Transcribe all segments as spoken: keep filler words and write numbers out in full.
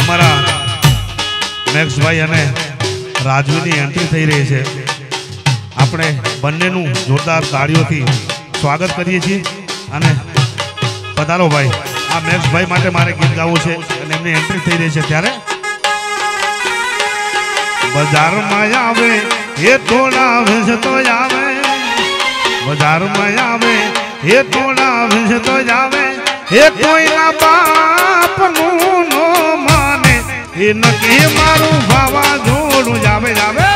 અમારા મેક્સભાઈ અને રાજવીની એન્ટ્રી થઈ રહી છે। આપણે બંનેનું જોરદાર તાળીઓથી સ્વાગત કરીએ છીએ અને પધારો ભાઈ। આ મેક્સભાઈ માટે મારે ગીત ગાવું છે અને એમની એન્ટ્રી થઈ રહી છે ત્યારે બજારમાં આવે એ થોડા વેચ તો આવે, બજારમાં આવે એ થોડા વેચ તો આવે, એ કોઈના બાપનું નો માને એ નક્કી મારું વાવાઝોડું જાવે જાવે।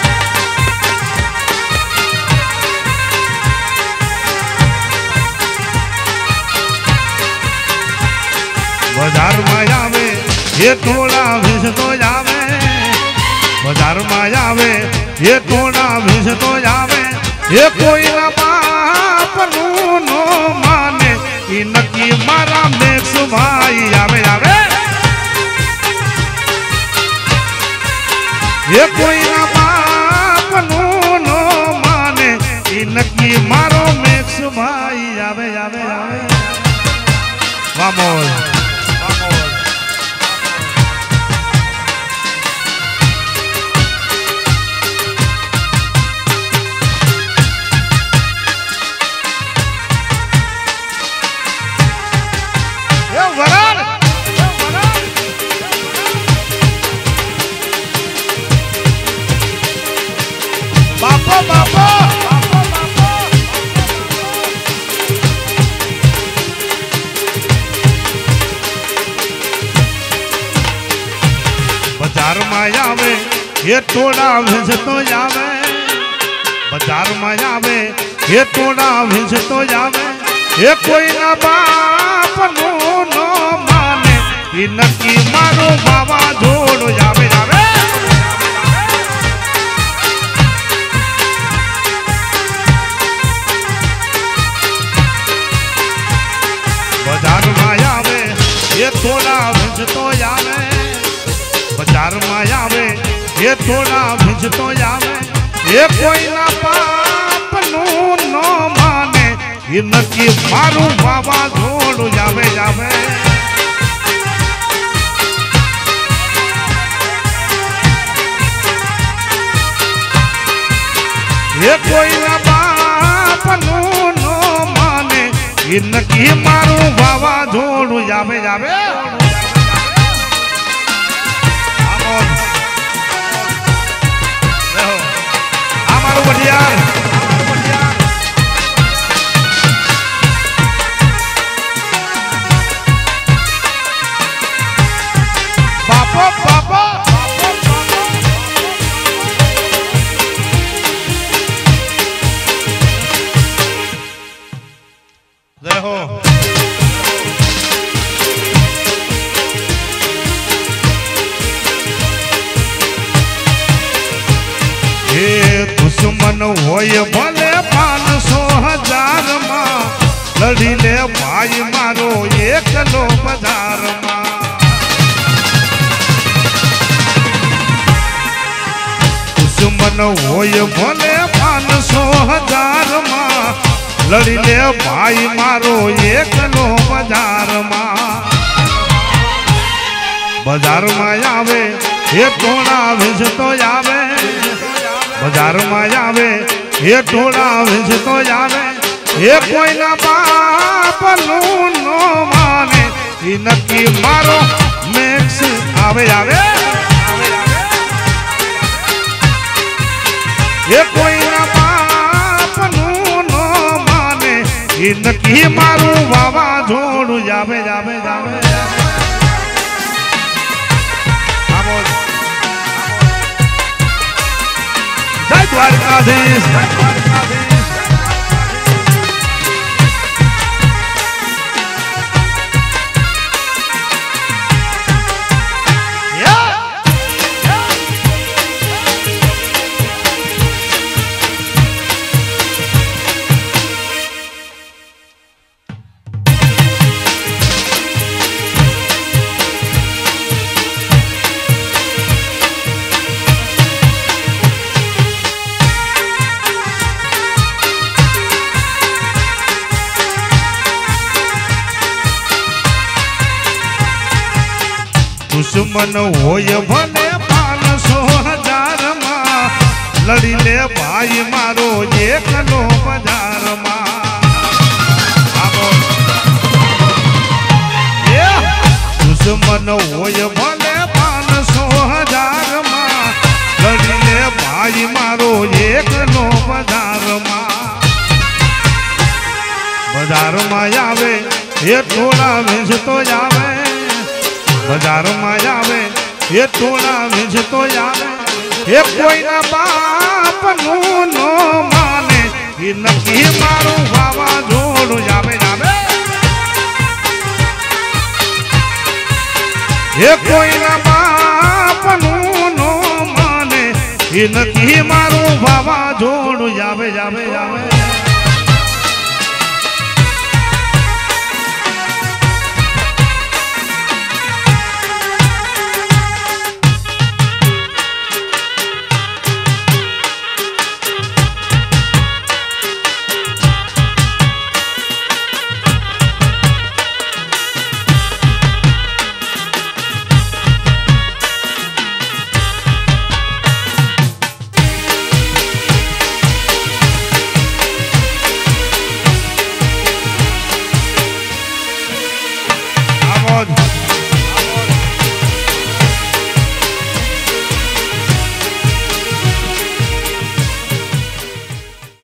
બજારમાં આવે એ થોડા વેચ તો આવે, બજારમાં આવે એ થોડા વેચ તો આવે, એ કોઈના બાપનું નો માને એ નક્કી મારા મેક્સભાઈ આવે આવે। એ કોઈના બાપનું નો માને એ નક્કી મારો મેક્સભાઈ આવે આવે આવે। વામોલ બજારમાં આવે એ થોડા વેચ તો આવે, બજારમાં આવે એ થોડા વેચ તો આવે, એ કોઈના બાપનું નો માને એ નક્કી મારું વાવાઝોડું આવે આવે। બજારમાં આવે એ થોડા વેચ તો આવે, બજારમાં આવે એ થોડા વેચ તો આવે, એ કોઈના બાપનું નો માને એ નક્કી મારું વાવાઝોડું આવે આવે। એ કોઈના બાપનું નો માને એ નક્કી મારું વાવાઝોડું આવે આવે। બાપો બાપો જય હો। દુશ્મન હોય ભલે પાંચસો હજાર માં, લડી લે ભાઈ મારો એકલો બજારમાં। દુશ્મન હોય ભલે પાંચસો હજાર માં, લડી લે ભાઈ મારો એકલો બજારમાં। બજારમાં આવે એ થોડા વેચ તો આવે, બજારમાં આવે એ થોડા વેચ તો આવે, એ કોઈના બાપનું નો માને એ નક્કી મારો મેક્સ આવે આવે। એ કોઈના બાપનું નો માને એ નક્કી મારું વાવાઝોડું આવે આવે આવે। જય દ્વારકાધીશ। दुश्मन होय भले पांचसो हजार में लड़ी ले भाई मारो एकलो बाजार में दुश्मन होय भले पांचसो हजार में लड़ी ले भाई मारो एकलो बाजार में बाजार में आवे ये थोड़ा भेज तो जावे बाजार में आवे ये थोड़ा भेज तो जावे ये कोई ना बाप नो नो माने ये नकी मारू बाबा जोड़ जावे जावे ये कोई ना बाप नो नो माने ये नकी मारू बाबा जोड़ जावे जावे जावे